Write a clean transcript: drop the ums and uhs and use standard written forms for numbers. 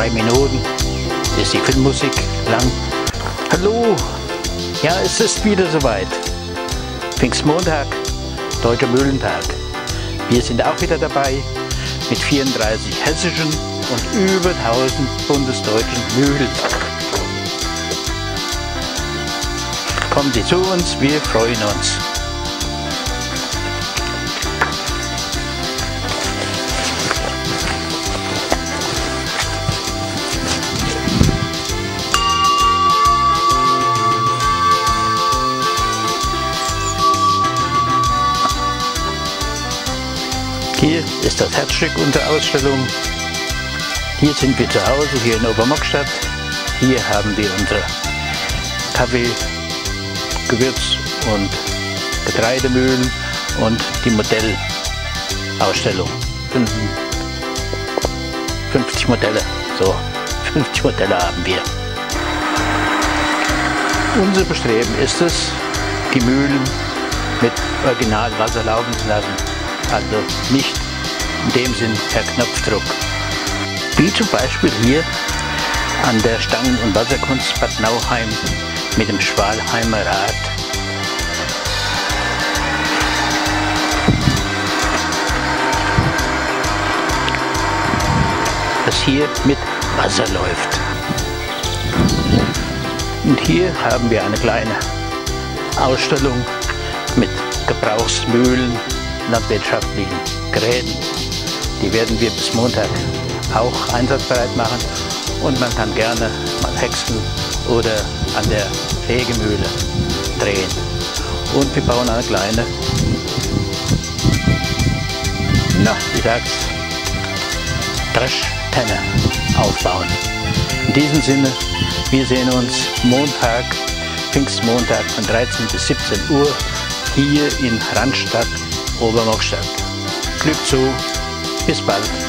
2 Minuten ist die Filmmusik lang. Hallo, ja, es ist wieder soweit. Pfingstmontag, Deutscher Mühlentag. Wir sind auch wieder dabei mit 34 hessischen und über 1000 bundesdeutschen Mühlen. Kommen Sie zu uns, wir freuen uns. Hier ist das Herzstück unserer Ausstellung. Hier sind wir zu Hause, hier in Obermockstadt. Hier haben wir unsere Kaffee-, Gewürz- und Getreidemühlen und die Modellausstellung. 50 Modelle, so 50 Modelle haben wir. Unser Bestreben ist es, die Mühlen mit Originalwasser laufen zu lassen. Also nicht in dem Sinn per Knopfdruck. Wie zum Beispiel hier an der Stangen- und Wasserkunst Bad Nauheim mit dem Schwalheimer Rad. Das hier mit Wasser läuft. Und hier haben wir eine kleine Ausstellung mit Gebrauchsmühlen, landwirtschaftlichen Geräten. Die werden wir bis Montag auch einsatzbereit machen und man kann gerne mal häckseln oder an der Sägemühle drehen. Und wir bauen eine kleine, wie sagt's, Dreschtenne aufbauen. In diesem Sinne, wir sehen uns Montag, Pfingstmontag von 13 bis 17 Uhr hier in Randstadt, Obermockstadt. Glück zu, bis bald.